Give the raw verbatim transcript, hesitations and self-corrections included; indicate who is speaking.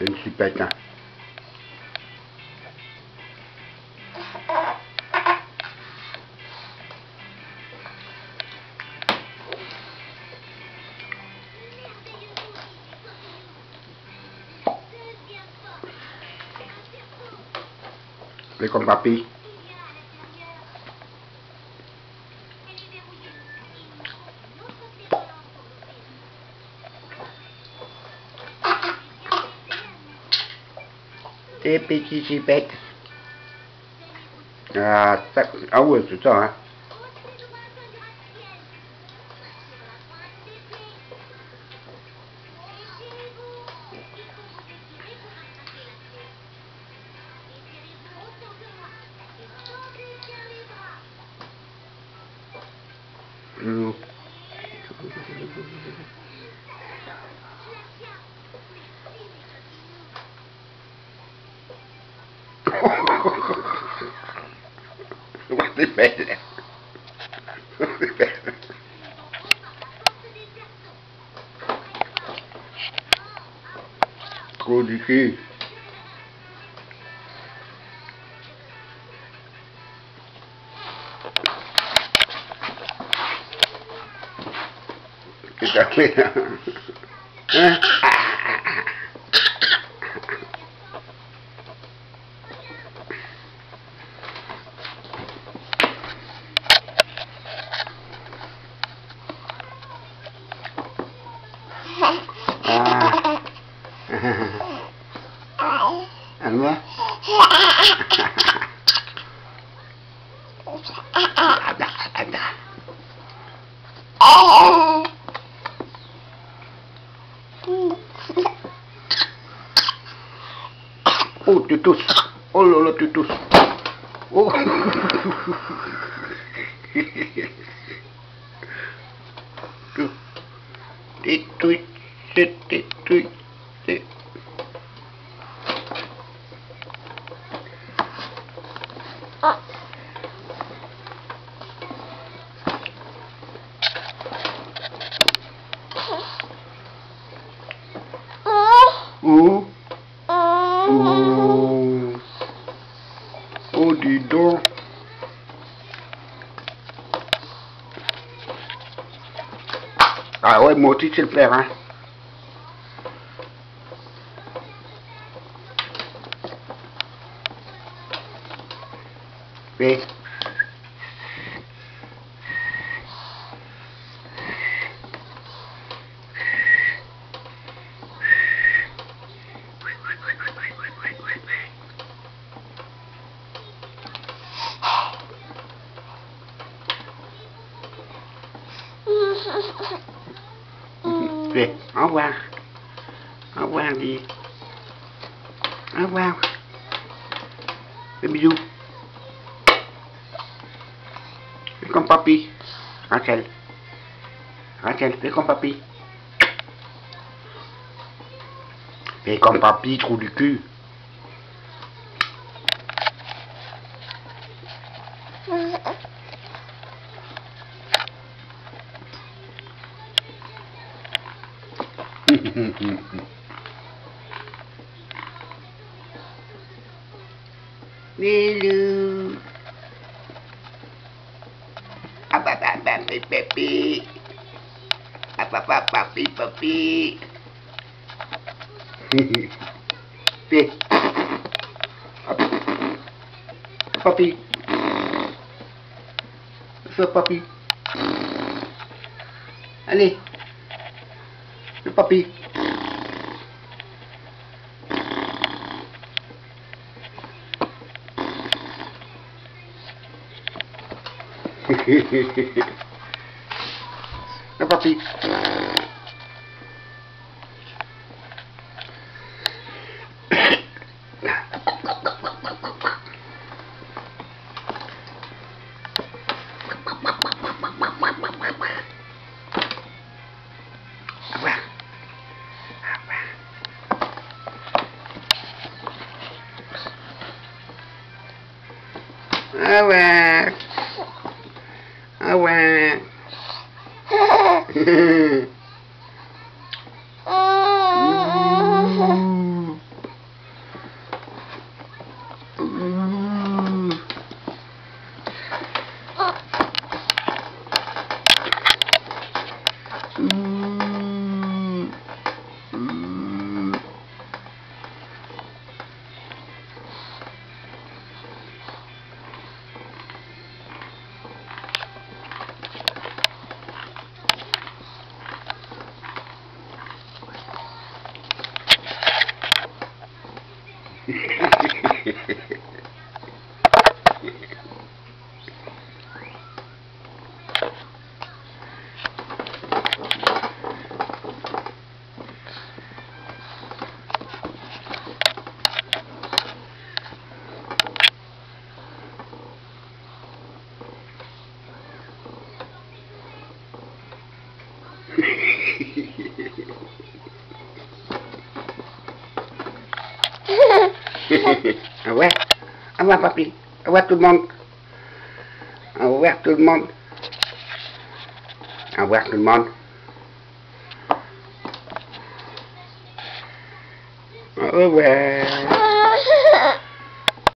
Speaker 1: C'est une supette, hein. Fais comme papy. Tes petits chipettes. Ah, ça, ah ouais, c'est ça, hein. Mmh. C'est belle. C'est belle. Trop du cul. Qu'est-ce que t'as fait là? Hein? Ah. Allora? Ada, ada. Oh, tu tousses. Oh là là, tu tousses. Oh. Des trucs, c'est des trucs, c'est... Oh. Oh. Oh, dis donc. Ah ouais, moi aussi, c'est le faire, hein. Oui. Oui, au revoir. Au revoir, dis. Au revoir. Fais bisous. Fais comme papy. Rachel. Rachel, fais comme papy. Fais comme papy, trou du cul. Lilou. Ah bah bah bah papi papi. Ah bah bah papi papi. Fais. Papi. Fais papi. Allez. Le papi. Le papi. Ah ouais. Ah ouais. Mmh. Au revoir. Au revoir, papy. Au revoir tout le monde. Au revoir tout le monde. Au revoir tout le monde. Au revoir.